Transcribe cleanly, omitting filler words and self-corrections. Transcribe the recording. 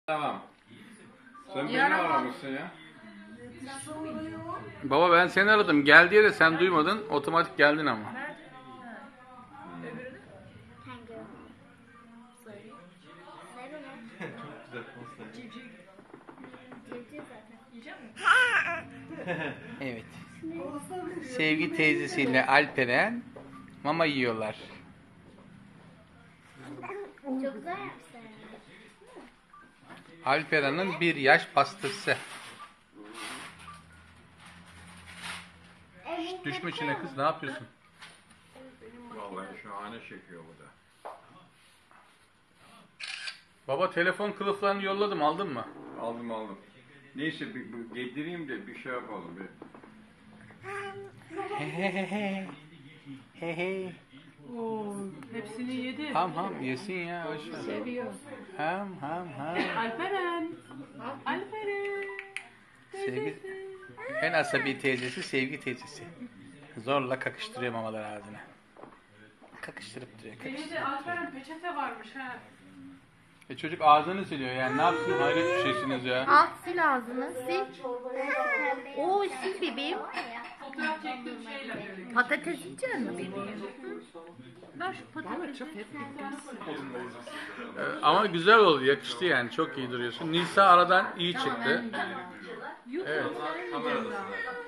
Tamam. Sen beni aramışsın ya. Baba ben seni aradım. Gel diye de sen duymadın. Otomatik geldin ama. Evet. Sevgi teyzesiyle Alperen mama yiyorlar. Çok güzel yapmışlar. Alperen'in bir yaş pastası. Şşt, düşme içine kız, ne yapıyorsun? Vallahi şahane çekiyor bu da. Baba telefon kılıflarını yolladım, aldın mı? Aldım. Neyse bir getireyim de bir şey yapalım bir. Hehehe. Oo, hepsini yedi. Ham yesin ya, hoş ver. Seviyor. Ham. Alperen. Alperen. Sevgi, en asabi teyzesi Sevgi teyzesi. Zorla kakıştırıyor mamalar ağzına. Kakıştırıp duruyor. Elinde Alperen peçete varmış ha. Çocuk ağzını siliyor yani, ne yapsın, hayret bir şeysiniz ya. Al sil ağzını sil. Oo sil bebeğim. Fotoğraf çektiğim şeyle böyle. Patates yiyecek mi bebeğim? Ver şu patatesi. Ama güzel oldu, yakıştı yani, çok iyi duruyorsun. Nisa aradan iyi çıktı. Evet. YouTube'da